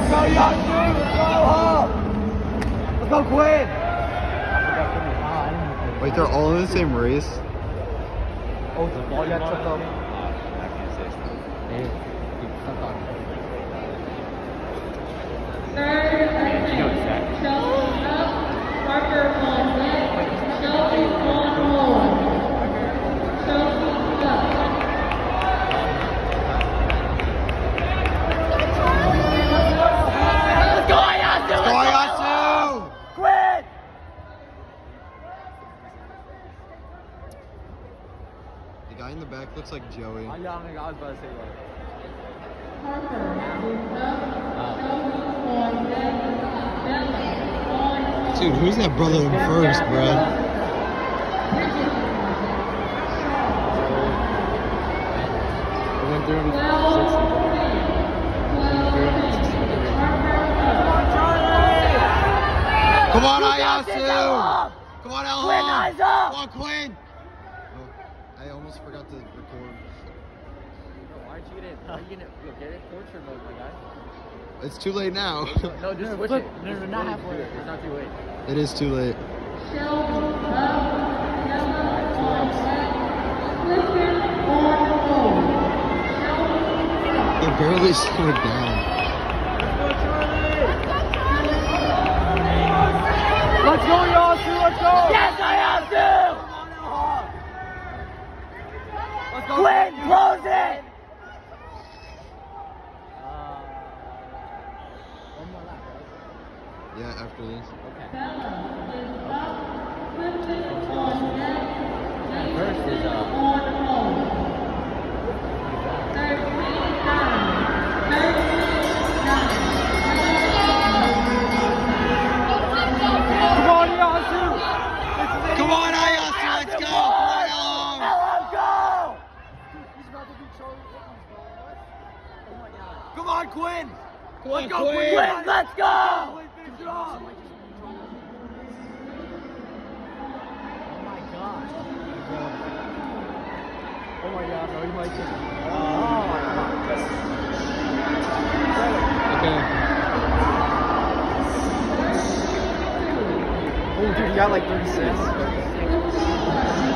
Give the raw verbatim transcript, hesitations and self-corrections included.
go, Yasu! Let's go, Hall! Let's go, Quinn! Wait, they're all in the same race? Oh, the ball got tripped up. Third, Chelsea up, Parker on net, Chelsea on hold. Chelsea up. Let's go, Yasu! Go, Yasu! Quinn! The guy in the back looks like Joey. I'm young, I was about to say like. Parker is up, Chelsea on net, Bella on hold. Dude, who's that brother in first, bro? We went through him. Come on, Ayasu! Come on, Elham! Quinn, eyes up! Come on, Quinn! Oh, I almost forgot to record. Why aren't you getting, are you gonna look, get it portrait mode, my guy? It's too late now. No, just switch it. No, no, not halfway. It's not too late. It is too late. Chelsea up, Bella on net, Clifton on hold. Chelsea up. They barely slowed down. Let's go, Yasu! Let's go! Yes, Yasu! Let's go! Quinn, close it! One more lap, right? Yeah, after this. Okay. Bella is up, Clifton on net, First is, uh, on hold. thirteen nine. thirteen nine. Come on, Yasu! Come on, Ayasu! Let's go! Come on, Elham! Elham, go! He's about to be Charlie Ortmans, bro. What? Oh my God. Come on, Quinn! Come on, Let's go, Quinn! Quinn! Let's go! Quinn, finish it off! Oh my God. Oh my God, bro. He might just... Oh my God. Okay. Oh, dude, you got like thirty-six.